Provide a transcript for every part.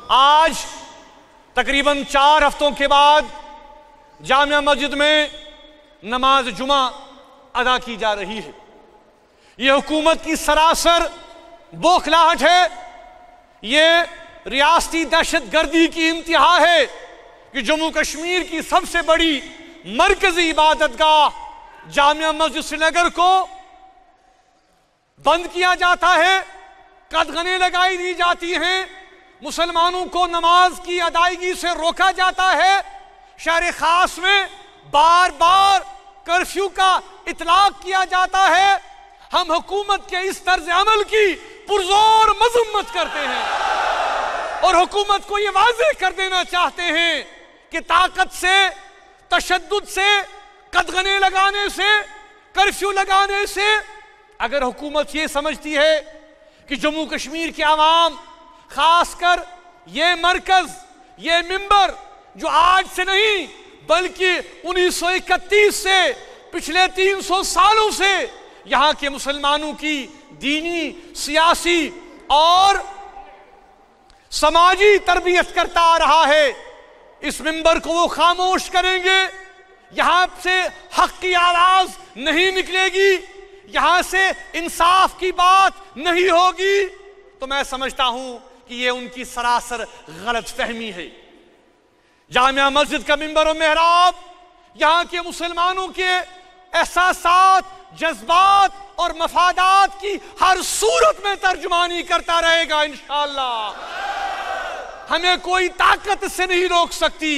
आज तकरीबन 4 हफ्तों के बाद जामिया मस्जिद में नमाज जुमा अदा की जा रही है। यह हुकूमत की सरासर बौखलाहट है। यह रियासती दहशत गर्दी की इंतहा है कि जम्मू कश्मीर की सबसे बड़ी मरकजी इबादतगाह जामिया मस्जिद श्रीनगर को बंद किया जाता है, कदगने लगाई दी जाती हैं, मुसलमानों को नमाज की अदायगी से रोका जाता है। शहर खास में बार बार कर्फ्यू का इतलाक किया जाता है। हम हुकूमत के इस तर्ज अमल की पुरजोर मजम्मत करते हैं और हुकूमत को यह वाज़ेह कर देना चाहते हैं कि ताकत से, तशद्दुद से, कदगने लगाने से, कर्फ्यू लगाने से अगर हुकूमत ये समझती है कि जम्मू कश्मीर के आवाम, खासकर ये मरकज, ये मिंबर जो आज से नहीं बल्कि 1931 से पिछले 300 सालों से यहां के मुसलमानों की दीनी, सियासी और समाजी तरबियत करता आ रहा है, इस मिंबर को वो खामोश करेंगे। यहां से हक की आवाज नहीं निकलेगी, यहां से इंसाफ की बात नहीं होगी, तो मैं समझता हूं कि ये उनकी सरासर गलत फहमी है। जामिया मस्जिद का मिंबर और मेहराब यहां के मुसलमानों के एहसासात, जज्बात और मफादात की हर सूरत में तर्जुमानी करता रहेगा इंशाअल्लाह। हमें कोई ताकत से नहीं रोक सकती।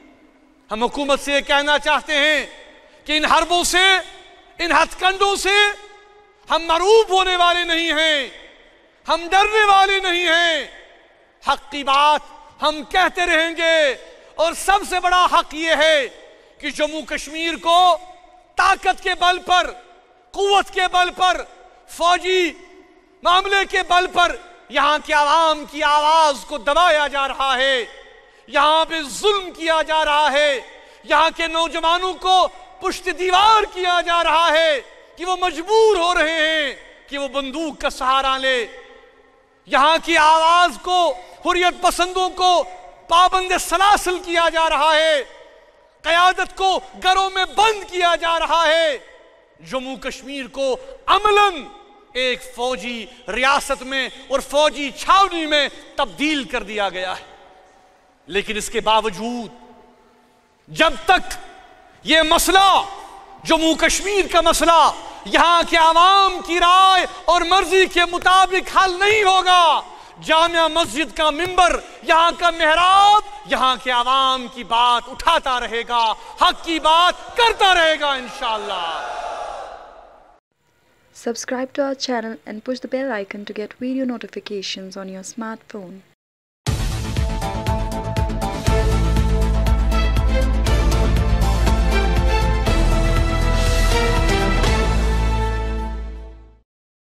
हम हुकूमत से यह कहना चाहते हैं कि इन हरबों से, इन हथकंडों से हम मरूब होने वाले नहीं हैं, हम डरने वाले नहीं हैं। हक की बात हम कहते रहेंगे और सबसे बड़ा हक यह है कि जम्मू कश्मीर को ताकत के बल पर, कुव्वत के बल पर, फौजी मामले के बल पर यहां के आवाम की आवाज को दबाया जा रहा है, यहां पे जुल्म किया जा रहा है, यहां के नौजवानों को पुष्ट दीवार किया जा रहा है कि वो मजबूर हो रहे हैं कि वो बंदूक का सहारा ले। यहां की आवाज को, हुर्रियत पसंदों को पाबंद सलासिल किया जा रहा है, क़यादत को घरों में बंद किया जा रहा है। जम्मू कश्मीर को अमलन एक फौजी रियासत में और फौजी छावनी में तब्दील कर दिया गया है। लेकिन इसके बावजूद जब तक यह मसला, जम्मू कश्मीर का मसला, यहां के आवाम की राय और मर्जी के मुताबिक हल नहीं होगा, जामिया मस्जिद का मिंबर, यहां का मेहराब, यहां के आवाम की बात उठाता रहेगा, हक की बात करता रहेगा इंशाअल्लाह। Subscribe to our channel and push the bell icon to get video notifications on your smartphone.